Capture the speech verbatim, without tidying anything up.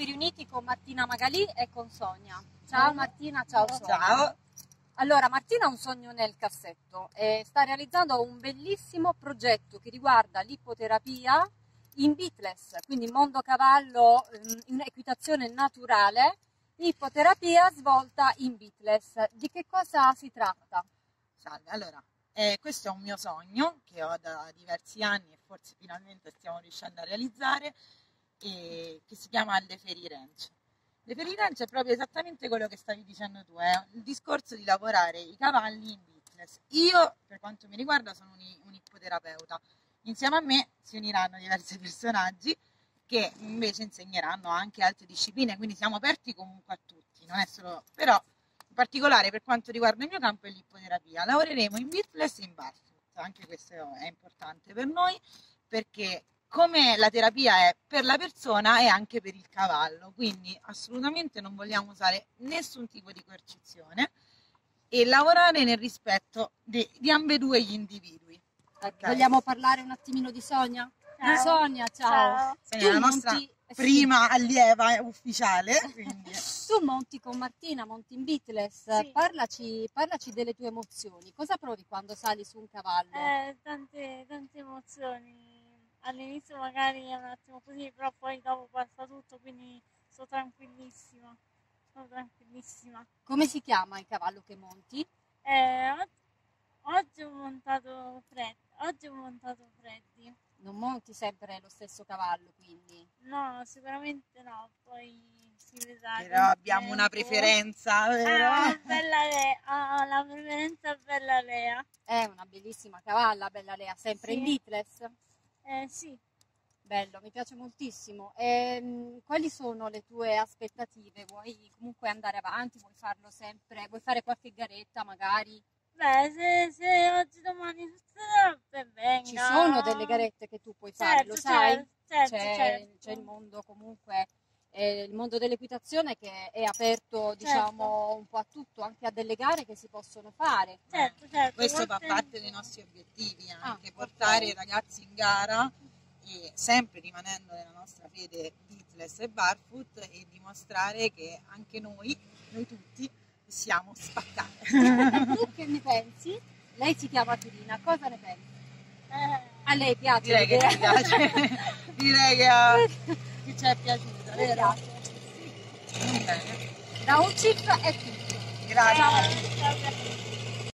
riuniti con Martina Magalì e con Sonia. Ciao Martina, ciao Sonia. Ciao. Allora, Martina ha un sogno nel cassetto e sta realizzando un bellissimo progetto che riguarda l'ippoterapia in Beatless, quindi mondo cavallo in equitazione naturale, ippoterapia svolta in Beatless. Di che cosa si tratta? Salve, allora, eh, questo è un mio sogno che ho da diversi anni e forse finalmente stiamo riuscendo a realizzare, e che si chiama Le Fairy Ranch. Le Fairy Ranch è proprio esattamente quello che stavi dicendo tu, è il discorso di lavorare i cavalli in Beatless. Io, per quanto mi riguarda, sono un, un ippoterapeuta. Insieme a me si uniranno diversi personaggi che invece insegneranno anche altre discipline, quindi siamo aperti comunque a tutti, non è solo... però in particolare per quanto riguarda il mio campo è l'ippoterapia. Lavoreremo in Beatless e in Barefoot, anche questo è importante per noi, perché come la terapia è per la persona è anche per il cavallo, quindi assolutamente non vogliamo usare nessun tipo di coercizione e lavorare nel rispetto di, di ambedue gli individui. Okay. Vogliamo parlare un attimino di Sonia? Ciao. Sonia, ciao. Ciao. Sonia è la nostra monti... prima allieva ufficiale. Quindi... tu monti con Martina, monti in Beatless, sì. parlaci, parlaci delle tue emozioni. Cosa provi quando sali su un cavallo? Eh, tante, tante emozioni. All'inizio magari è un attimo così, però poi dopo passa tutto, quindi sto tranquillissima. Sono tranquillissima. Come si chiama il cavallo che monti? Eh, oggi, oggi ho montato Freddy. Oggi ho montato Freddy. Non monti sempre lo stesso cavallo, quindi? No, sicuramente no, poi si vedrà. Però abbiamo una preferenza, vero? Ah, bella Lea, ah, la preferenza è Bella Lea. È una bellissima cavalla, Bella Lea, sempre Sì. in Beatless? Eh sì. Bello, mi piace moltissimo. E, quali sono le tue aspettative? Vuoi comunque andare avanti? Vuoi farlo sempre? Vuoi fare qualche garetta magari? Beh, se, se oggi domani succederà, ben venga. Ci sono delle garette che tu puoi fare, Certo, lo sai? certo, C'è, certo. c'è il mondo comunque, eh, il mondo dell'equitazione che è aperto, diciamo, un po' a tutto, anche a delle gare che si possono fare. Certo, certo. Questo fa Molte- parte dei nostri obiettivi, anche Ah, portare ok. i ragazzi in gara, e sempre rimanendo nella nostra fede Beatless e Barefoot, e dimostrare che anche noi, noi tutti, possiamo spaccare. E tu che ne pensi? Lei si chiama Firina, cosa ne pensi? Eh, A lei piace? Direi che l'idea? ci piace, direi che, a- che ci è piaciuta, Mi vero? piace, sì. Va bene. Da un chip è tutto. Grazie. eh, vabbè.